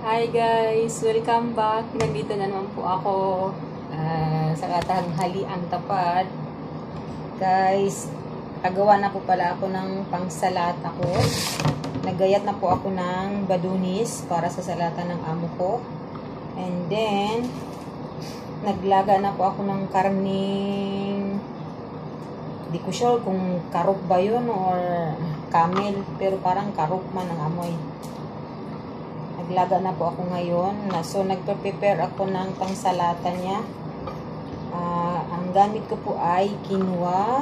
Hi guys! Welcome back! Nandito na naman po ako sa katanghaliang tapad. Guys, kagawa na po pala ako ng pangsalata ko. Naggayat na po ako ng badunis para sa salata ng amo ko. And then, naglaga na po ako ng karning, di ko sure kung karop ba yun or camel, pero parang karop man ang amoy. Naglaga na po ako ngayon. So, nagpe-prepare ako ng pangsalata niya. Ang gamit ko po ay quinoa,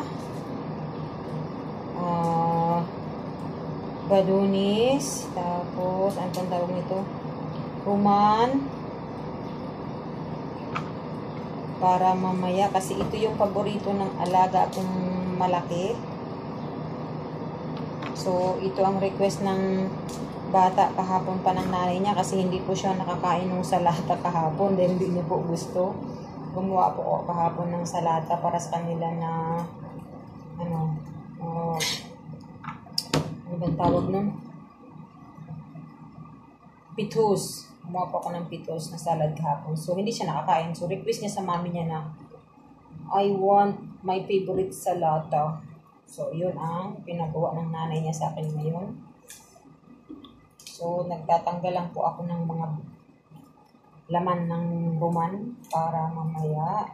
badunis, tapos, anong tawag nito? Ruman. Para mamaya, kasi ito yung paborito ng alaga akong malaki. So, ito ang request ng bata kahapon pa ng nanay niya kasi hindi po siya nakakain ng salata kahapon dahil hindi niya po gusto. Gumawa po ako kahapon ng salata para sa kanila na ano bang tawag nun? Pitos. Gumawa po ako ng pitos na salad kahapon. So, hindi siya nakakain. So, request niya sa mami niya na I want my favorite salata. So, yun ang pinagawa ng nanay niya sa akin ngayon. So, nagtatanggal lang po ako ng mga laman ng ruman para mamaya.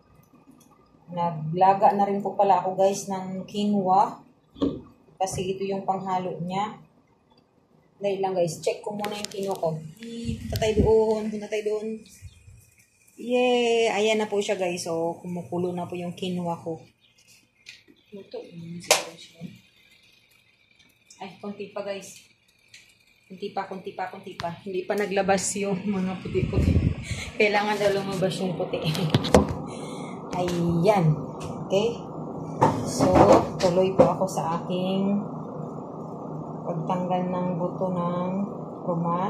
Naglaga na rin po pala ako guys ng quinoa kasi ito yung panghalo niya. Dahil lang guys, check ko muna yung quinoa ko. Punta tayo doon. Yay! Ayan na po siya guys. So, kumukulo na po yung quinoa ko. Ito. Ay, konti pa guys. Kunti pa. Hindi pa naglabas yung mga puti-puti. Kailangan daw lumabas yung puti. Ayan. Okay. So, tuloy po ako sa aking pagtanggal ng buto ng ruman.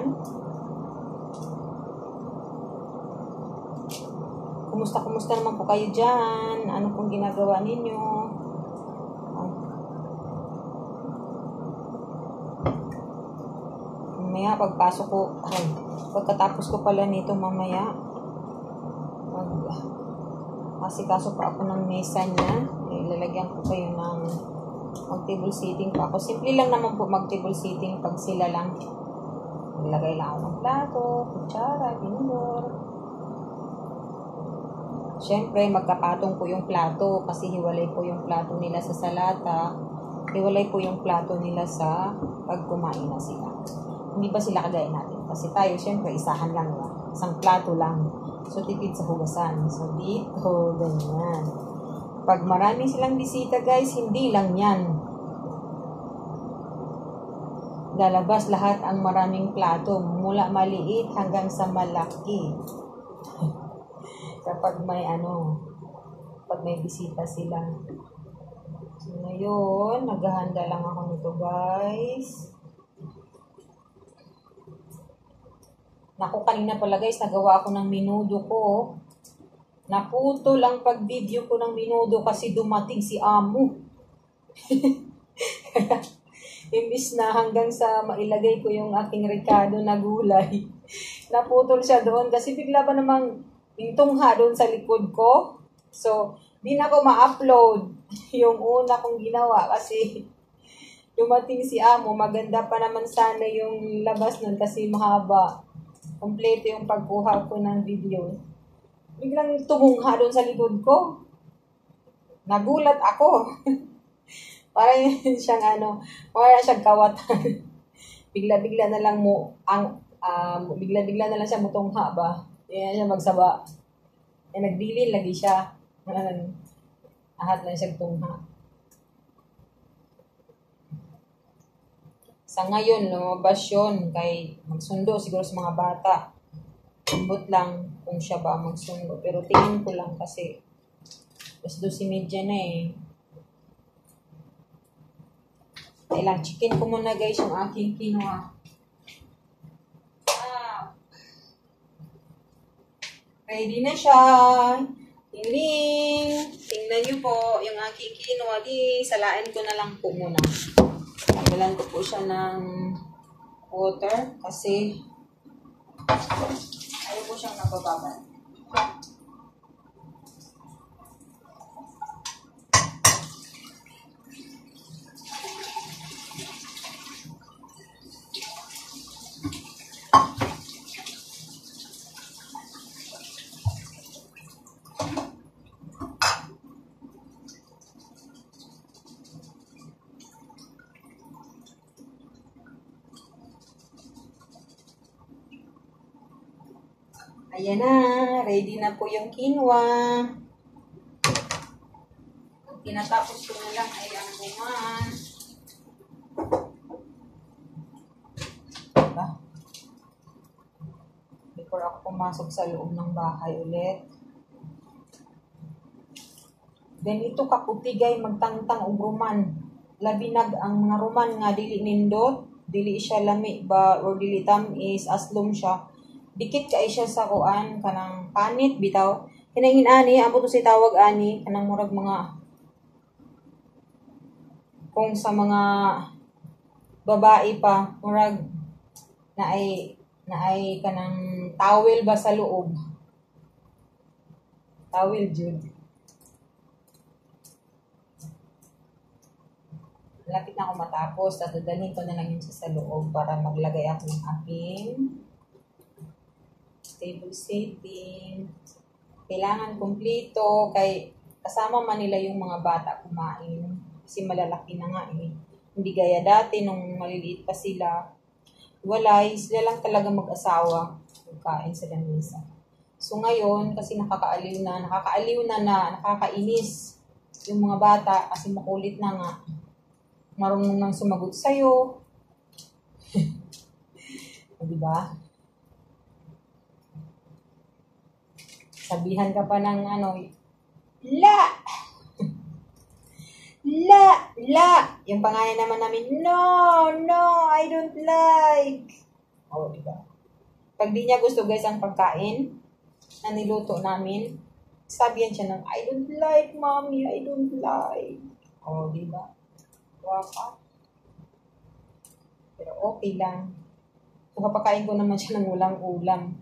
Kumusta naman po kayo dyan? Ano pong ginagawa ninyo? Mamaya, pagpasok ko, pagkatapos ko pala nito mamaya, masikaso pa ako ng mesa niya. Ilalagyan ko kayo ng mag-table sitting pa ako. Simple lang naman po mag-table sitting pag sila lang. Ilagay lang ako ng plato, kutsara, tinidor. Siyempre, magkapatong po yung plato kasi hiwalay po yung plato nila sa salata. Hiwalay po yung plato nila sa pag kumain na sila. Hindi pa sila kagaya natin. Kasi tayo, syempre, isahan lang yan. Isang plato lang. So, tipid sa hugasan. So, dito, ganyan. Pag marami silang bisita, guys, hindi lang yan. Lalabas lahat ang maraming plato. Mula maliit hanggang sa malaki. Kapag pag may bisita sila. So, ngayon, naghahanda lang ako nito, guys. Naku, kanina pala guys, nagawa ako ng minudo ko. Naputol ang pag-video ko ng minudo kasi dumating si amo. Imbis na hanggang sa mailagay ko yung aking rekado na gulay. Naputol siya doon kasi bigla ba namang yung tungha doon sa likod ko. So, di na ko ma-upload yung una kong ginawa kasi dumating si amo. Maganda pa naman sana yung labas nun kasi mahaba. Kompleto yung pagkuha ko ng video. Biglang tumungha doon sa likod ko. Nagulat ako. Parang siyang parang siyang kawatan. Bigla-bigla na lang bigla-bigla na lang siya mutungha ba. Yan siya magsaba. Nagdilin lagi siya. Ahat lang siya tungha. Sa ngayon, lumabas yun kay magsundo siguro sa mga bata. Ambot lang kung siya ba magsundo. Pero tingin ko lang kasi mas 12:30 na eh. Kailang chicken ko muna guys yung aking quinoa. Ready na siya. Tingling. Tingnan nyo po yung aking quinoa. Salain ko na lang po muna. Dalan ko po siya ng water kasi Ayaw ko siyang nabababad. Ayan na, ready na po yung quinoa. Tinatapos ko na lang ay ang buman. Diba? Before ako pumasok sa loob ng bahay ulit. Then ito kaputigay magtangtang og ruman. Labinag ang mga ruman nga dili nindot, dili siya lami ba or dili tamis, aslom siya. Dikit kay siya sa kuan kanang panit bitaw. Kinangin ani, amo to si tawag ani kanang murag mga kung sa mga babae pa murag na ay kanang towel ba sa loob. Towel jud. Lapit na ako matapos. Dadalhin ko na lang yun sa loob para maglagay ako ng aking table setting. Kailangan kumpleto kay kasama man nila yung mga bata kumain. Kasi malalaki na nga eh. Hindi gaya dati nung maliliit pa sila. Walay, sila lang talaga mag-asawa. Magkain sa lamesa. So ngayon, kasi nakakainis, nakakainis yung mga bata kasi makulit na nga. Marunong nang sumagot sa'yo. Diba? Sabihan ka pa ng la! La! Yung pangalan naman namin, no, I don't like. O, diba? Pag di niya gusto guys ang pagkain na niluto namin, sabihan siya ng, I don't like, mommy, I don't like. O, diba? Waka. Pero okay lang. So, kapakain ko naman siya ng ulam-ulam.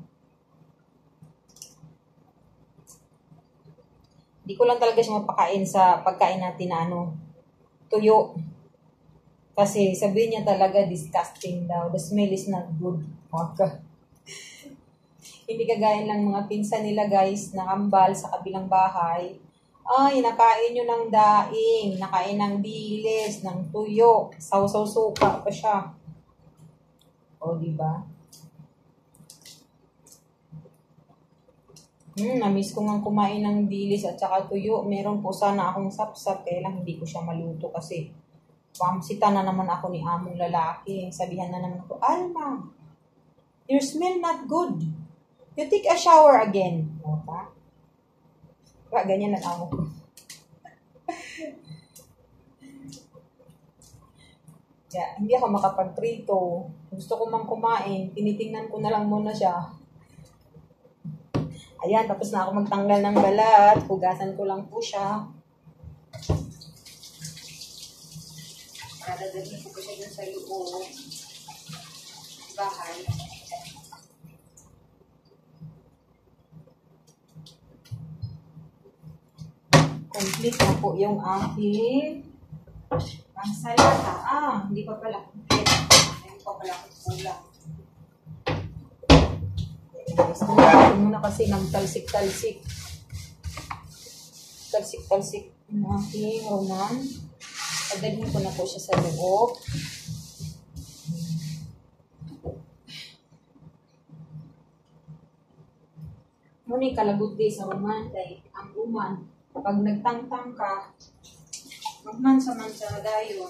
Hindi ko lang talaga siya mapakain sa pagkain natin na tuyo. Kasi sabihin niya talaga disgusting daw. The smell is not good. Waka. Hindi kagaya lang mga pinsan nila guys na kambal sa kabilang bahay. Ay, nakain nyo ng daing, nakain ng dilis, ng tuyo, sausaw suka pa siya. O, diba? Namiss ko nga kumain ng dilis at saka tuyo. Meron po sana akong sapsap, kaya lang hindi ko siya maluto kasi pamsita na naman ako ni among lalaki. Sabihan na naman ako, Alma, your smell not good. You take a shower again. Okay? Ganyan na amo ko. Kaya, hindi ako makapagprito. Gusto ko mang kumain. Tinitingnan ko na lang muna siya. Ayan, tapos na ako magtanggal ng balat. Hugasan ko lang po siya. Para dadalhin ko siya dun sa loob. Bahay. Complete na po yung aking pansalata. Hindi pa pala complete. Hindi pa pala kulang. Ito muna kasi nagtalsik-talsik. Talsik-talsik yung aking roman. Padalhin ko na po siya sa loob. Muna kalagot din sa roman. Kaya ang roman, pag nagtangtang ka, magmansa-mansa na dayon.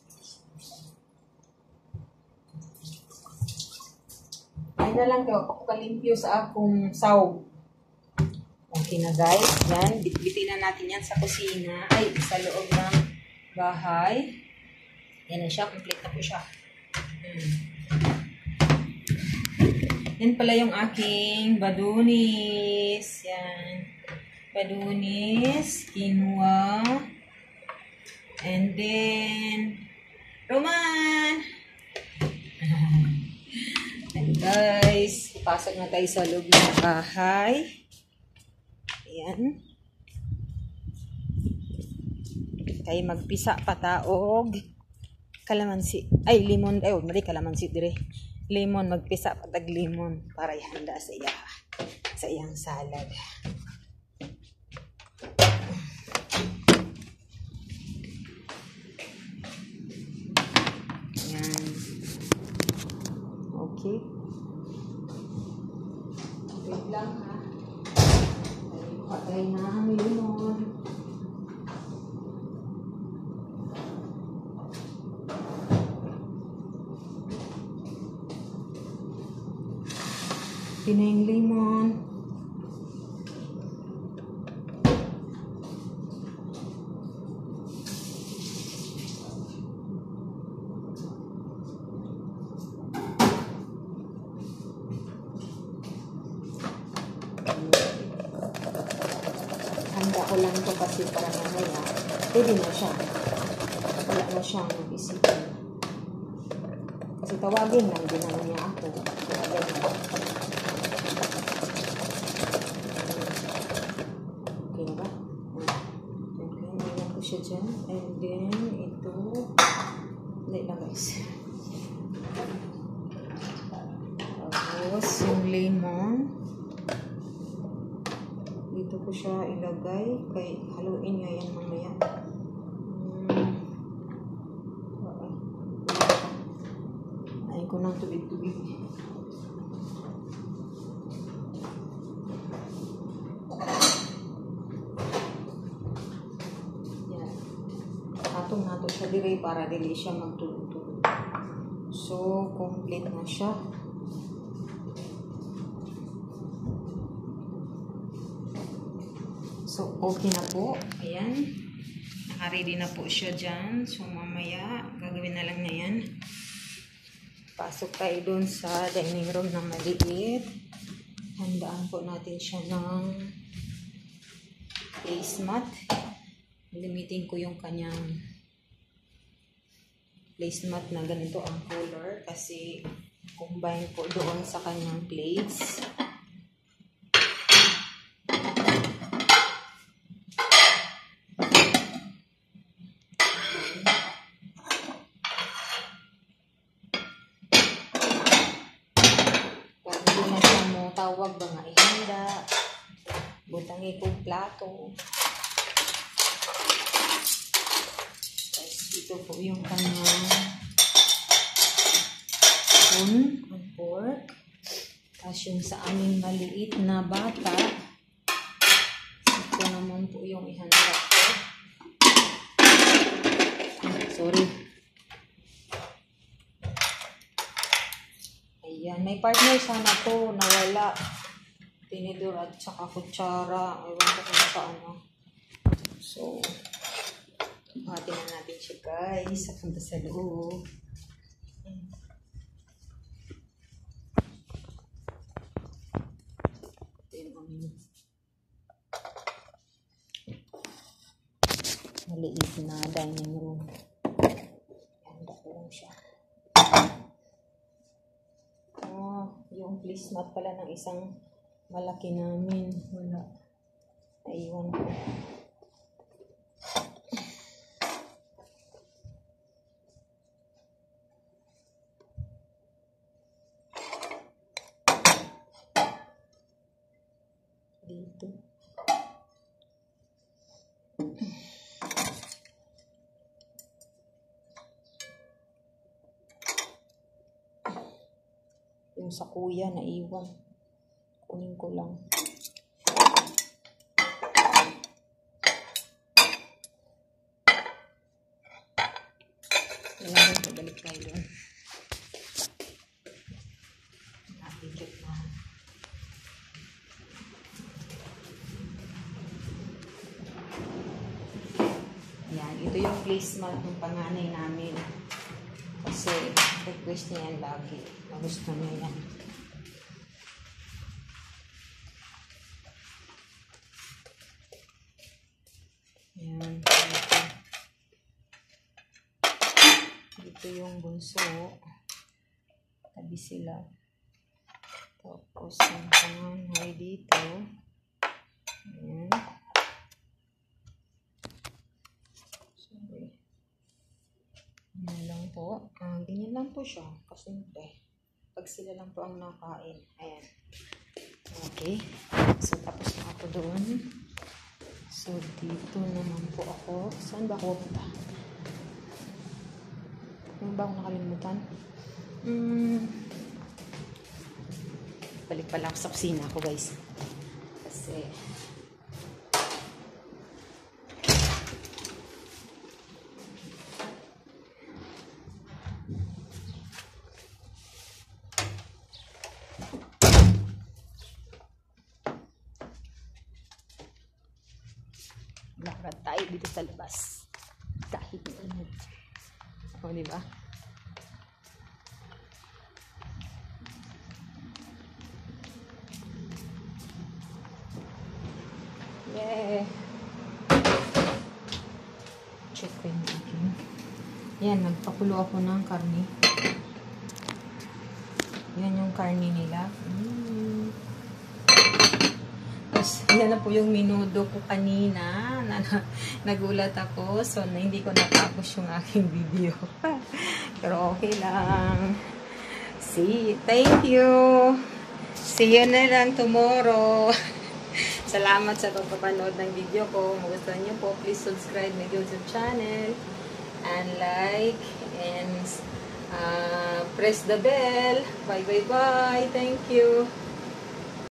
Ay na lang kayo, pakalimpyo sa akong sawg. Okay na guys, yan. Bitbitin na natin yan sa kusina. Ay, sa loob ng bahay. Yan na siya, complete na po siya. Yan pala yung aking badunis. Yan. Badunis, quinoa, and then roman. And guys, Pasok na tayo sa loob ng bahay. Ayan. Tayo magpisa pataog. Kalamansi. Ay, limon. Ay, mali kalamansi dire. Lemon. Magpisa patag lemon. Para ihanda sa iya. Sa iyang salad. Ayan. Okay. Wait lang ha. Patay na ang limon. Pinay limon. Handa ko lang ito kasi para mamaya. Pwede na siya. Wala na siyang isipin. Kasi tawagin lang din naman niya ako. Tawagin na. Okay na ba? Okay, nilagyan ko siya dyan. And then, ito. Wait lang guys. Tapos, yung lemon. Dito ko siya ilagay. Kay haluin niya yan mamaya. Ay ko ng tubig-tubig. Yan. Atong nato siya dire para dili siya magtulog-tulog. So, complete na siya. So, okay na po. Ayan. Naka-ready na po siya dyan. So, mamaya, gagawin na lang na yan. Pasok tayo dun sa dining room na maliit. Handaan po natin siya ng placemat. Limitin ko yung kanyang placemat na ganito ang color kasi combine po doon sa kanyang plates. Tawag ba nga ihanda, butang ikong plato. Tapos ito po yung kanyang spoon and fork. Tapos yung sa aming maliit na bata, ito naman po yung ihanda ko. Sorry. Ayan, may partner sana to, nawala. Tinidor at saka kutsara. Ewan ko kung sa ano. So, hati na natin siya guys. Sa punta sa loob. Maliit na dining room. Handa ko lang siya. Yung placemat pala ng isang malaki namin. Wala. Naiwan ko. Dito. Yung sa kuya, naiwan. Kunin ko lang. Kailangan pabalik tayo doon. Nakikit na. Yan, ito yung placemat ng panganay namin. Kasi request niya yan lagi. Gusto niya yan. Yan. Dito yung bunso. Tabi sila. Tapos, ang panganay dito. Ayan. Sorry. Ayan lang po. Ganyan lang po siya. Kasimple. Pag sila lang po ang nakain. Ayan. Okay. So, tapos na ako doon. So, dito naman po ako. Saan ba ako punta? Ano ba ako nakalimutan? Balik pala ako sa kusina ko, guys. Kasi lakad tayo dito sa labas. Kahit init. O, diba? Yeah. Check ko yung aking. Yan, nagpakulo ako ng karne. Yan yung karne nila. Tapos, yan na po yung minudo ko kanina. Nagulat ako. So, hindi ko natapos yung aking video. Pero okay lang. Thank you. See you na lang tomorrow. Salamat sa pagpapanood ng video ko. Kung gusto niyo po, please subscribe my YouTube channel. And like. And press the bell. Bye. Thank you.